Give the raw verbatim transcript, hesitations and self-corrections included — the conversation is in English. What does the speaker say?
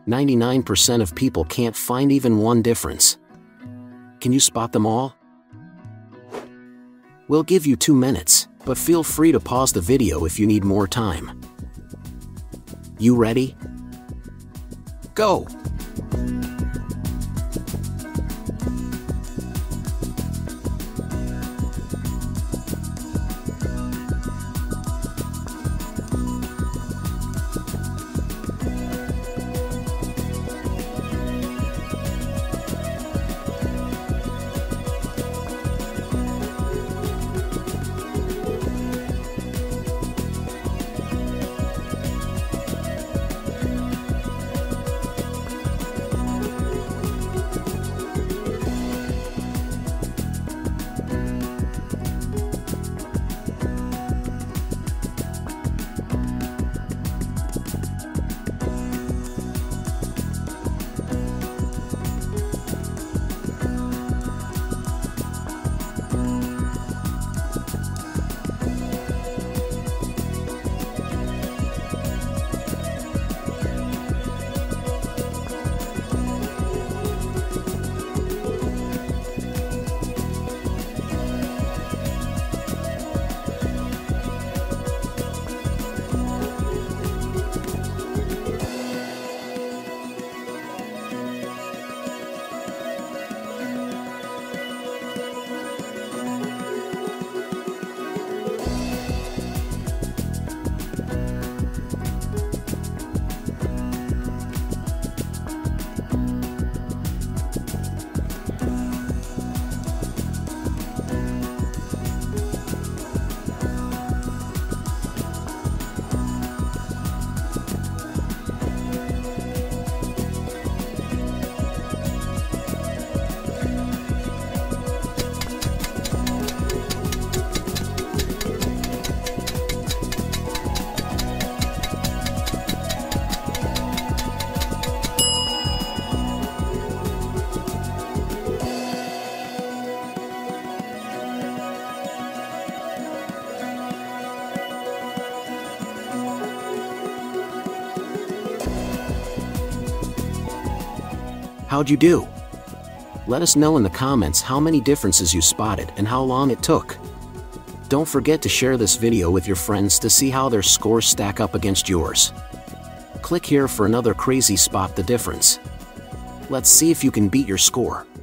ninety-nine percent of people can't find even one difference. Can you spot them all? We'll give you two minutes, but feel free to pause the video if you need more time. You ready? Go! How'd you do? Let us know in the comments how many differences you spotted and how long it took. Don't forget to share this video with your friends to see how their scores stack up against yours. Click here for another crazy spot the difference. Let's see if you can beat your score.